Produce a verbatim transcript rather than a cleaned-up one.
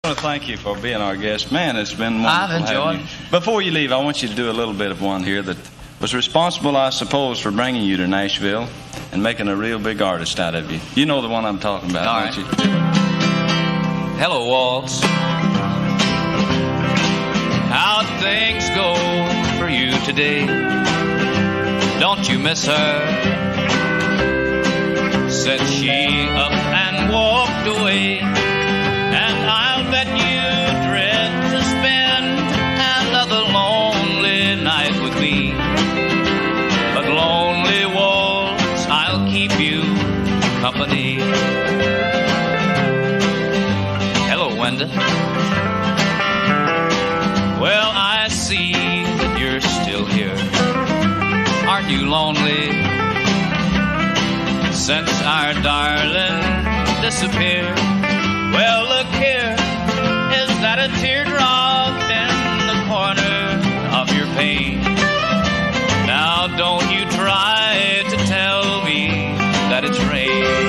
want to thank you for being our guest. Man, it's been wonderful. I've enjoyed having you. Before you leave, I want you to do a little bit of one here that was responsible, I suppose, for bringing you to Nashville and making a real big artist out of you. You know the one I'm talking about, All don't right. you? Hello, Waltz. How'd things go for you today? Don't you miss her? Said she up and walked away. And I'll bet you dread to spend another lonely night with me. But lonely Waltz, I'll keep you company. Hello, Wenda. Well, I see that you're still here. Aren't you lonely? Since our darling disappeared. Well, look here, is that a teardrop in the corner of your pain? Now don't you try to tell me that it's rain.